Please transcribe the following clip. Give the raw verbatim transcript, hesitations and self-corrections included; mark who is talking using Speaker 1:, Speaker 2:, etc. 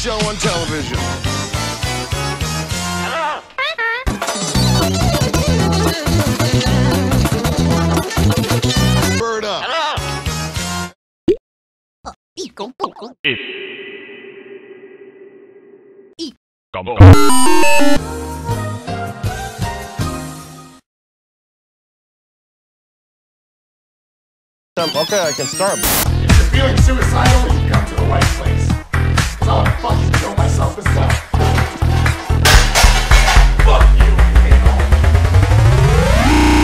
Speaker 1: show on television. Bird up.
Speaker 2: Okay, I can start.
Speaker 3: If you're feeling suicidal, you've come to the right place. Cause I'll fucking kill myself as well.